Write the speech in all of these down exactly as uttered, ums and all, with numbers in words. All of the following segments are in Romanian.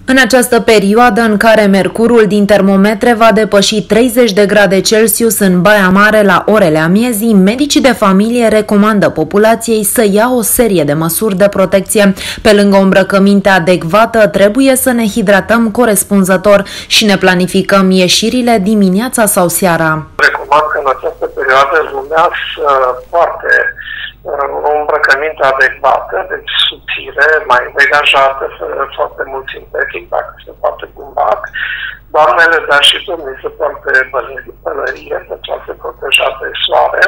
În această perioadă în care mercurul din termometre va depăși treizeci de grade Celsius în Baia Mare la orele amiezii, medicii de familie recomandă populației să ia o serie de măsuri de protecție. Pe lângă o îmbrăcăminte adecvată, trebuie să ne hidratăm corespunzător și ne planificăm ieșirile dimineața sau seara. Recomand că în această perioadă lumea să poarte o îmbrăcăminte adecvată, deci subțire, mai degajată, foarte mult sintetic, dacă se poate bumbac. Doamnele, dar și domnii se poartă pălărie pentru a se proteja de soare.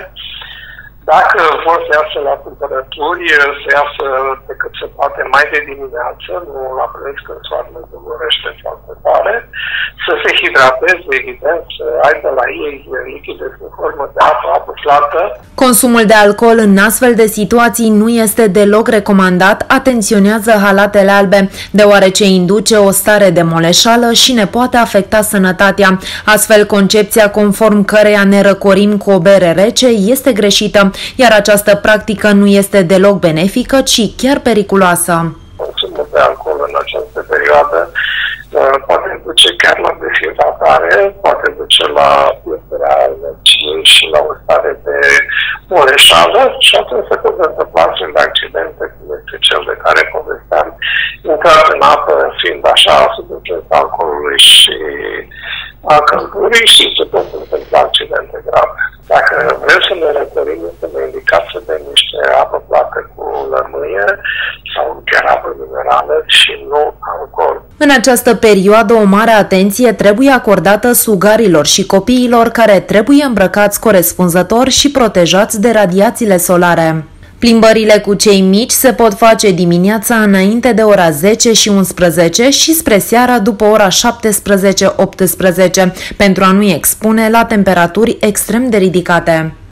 Dacă vor să iasă la cumpărături, să iasă pe cât se poate mai de dimineață, nu la prânz când soarele dogorește foarte tare, să se hidrateze, evident, să aibă la ei lichide în formă de apă, apă plată. Consumul de alcool în astfel de situații nu este deloc recomandat, atenționează halatele albe, deoarece induce o stare de moleșală și ne poate afecta sănătatea. Astfel, concepția conform căreia ne răcorim cu o bere rece este greșită, iar această practică nu este deloc benefică, ci chiar periculoasă. Consumul de alcool în această perioadă poate duce chiar la deshidratare, poate duce la pierderea energiei și la o stare de moleșală și atunci se pot întâmpla de accidente, cum este cel de care povesteam, intrat în apă, fiind așa sub influența alcoolului și a căldurii și se pot întâmpla accidente grave. Dacă vrem să ne răcorim, este indicat să bem niște apă plată cu lămâie sau chiar apă minerală și nu alcool. În această perioadă, o mare atenție trebuie acordată sugarilor și copiilor, care trebuie îmbrăcați corespunzător și protejați de radiațiile solare. Plimbările cu cei mici se pot face dimineața înainte de ora zece și unsprezece și spre seara după ora șaptesprezece optsprezece, pentru a nu-i expune la temperaturi extrem de ridicate.